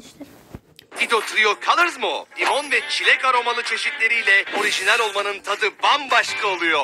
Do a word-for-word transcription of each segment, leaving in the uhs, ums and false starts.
arkadaşlar. Tito Trio Colors mu o? Limon ve çilek aromalı çeşitleriyle orijinal olmanın tadı bambaşka oluyor.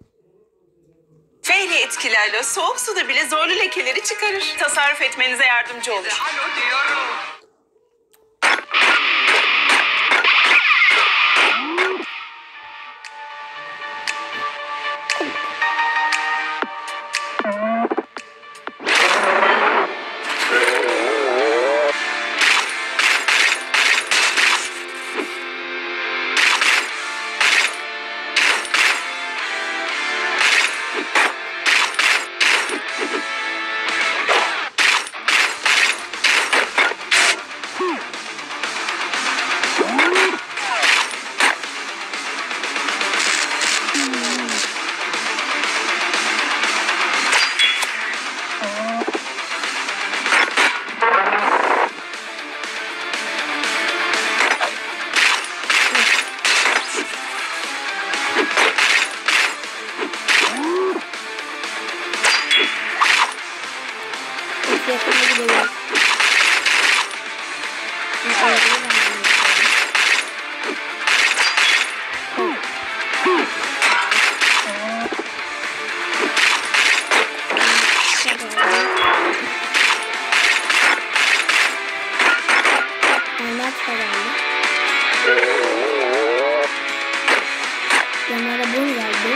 Feyli etkilerle soğuk suda bile zorlu lekeleri çıkarır. Tasarruf etmenize yardımcı olur. Alo diyorum. Yakına gidelim. Yanlara bunu geldi.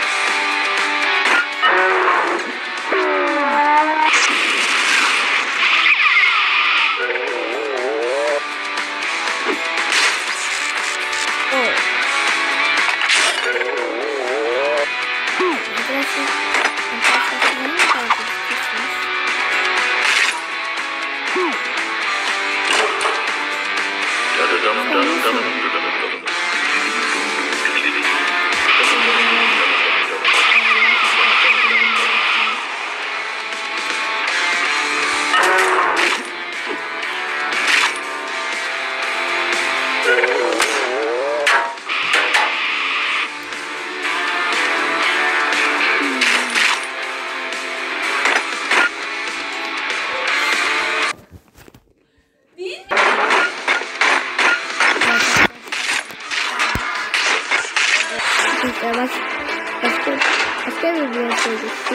Baş, başka, başka bir bir şey geçtik.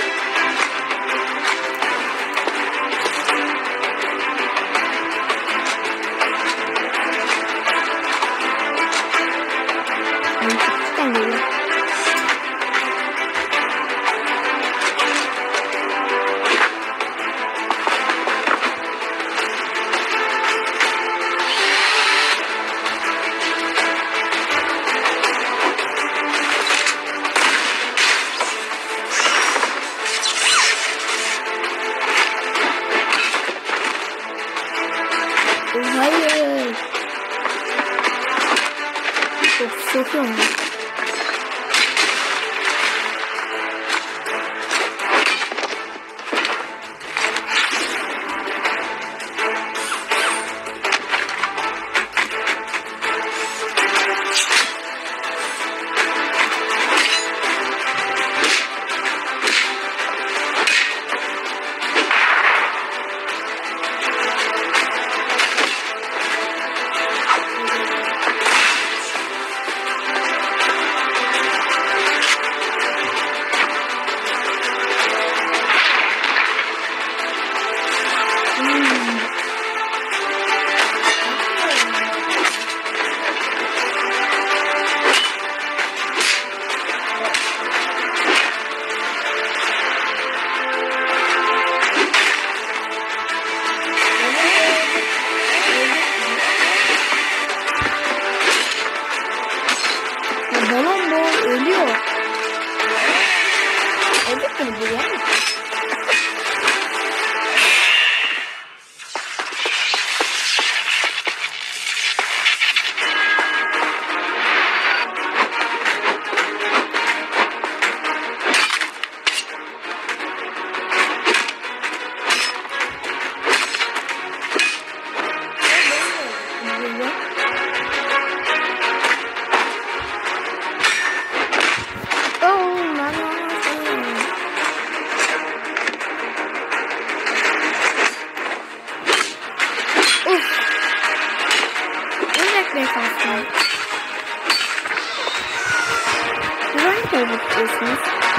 Çıkan geliyor. Hayır. Çok sokuyorum. defansına. Neden kaybediyorsunuz?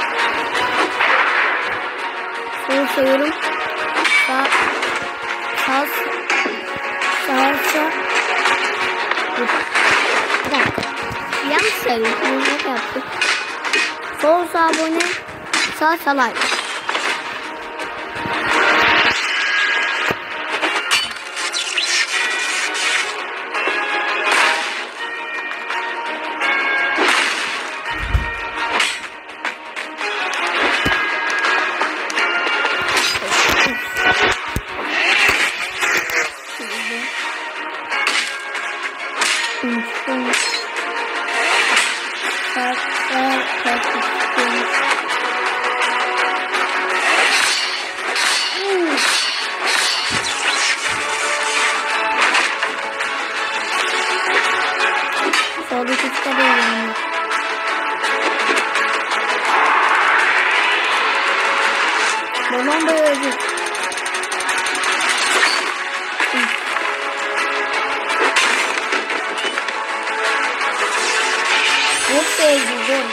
Soru soruyorum. Sağ, sağ, sağ, sağ. Bir dakika. Yanlış söyledim. Ne yaptık? Sol sağ abone, sağ sağ like. Soldaki çıkar yani. Babam böyle öldü. Çok sevdim.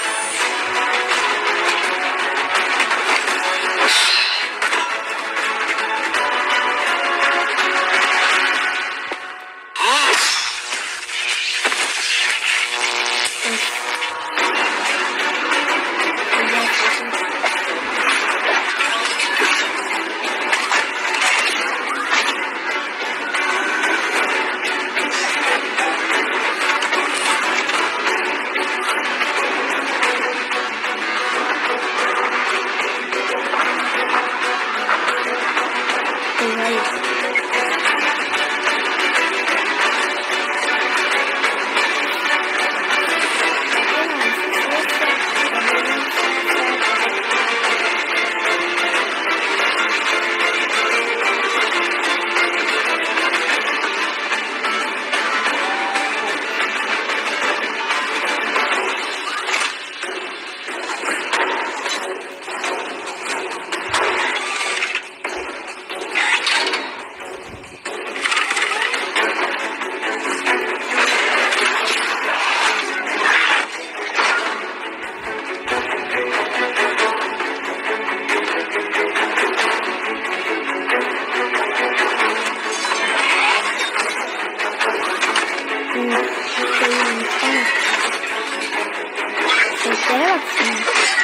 Seslere bak şimdi.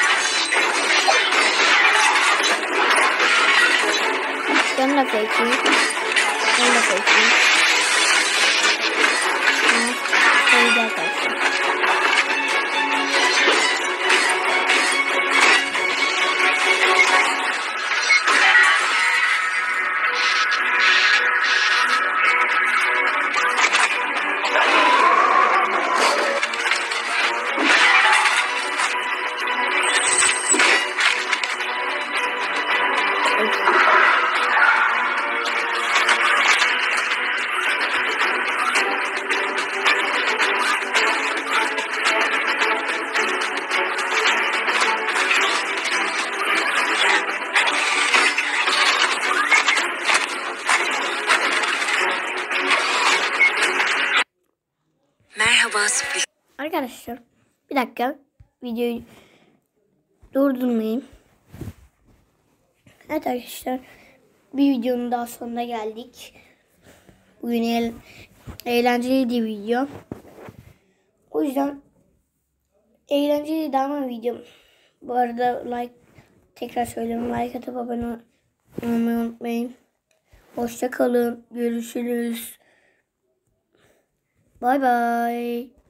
Ben de fake'iyim. Ben de fake'iyim. Sayıda arkadaşlar. Merhaba Sufil. Arkadaşlar bir dakika videoyu durdurmayayım. Evet arkadaşlar bir videonun daha sonuna geldik. Bugün el, eğlenceliydi video. O yüzden eğlenceliydi ama video. Bu arada like tekrar söylüyorum, like atıp abone olmayı unutmayın. Hoşça kalın. Görüşürüz. Bye bye.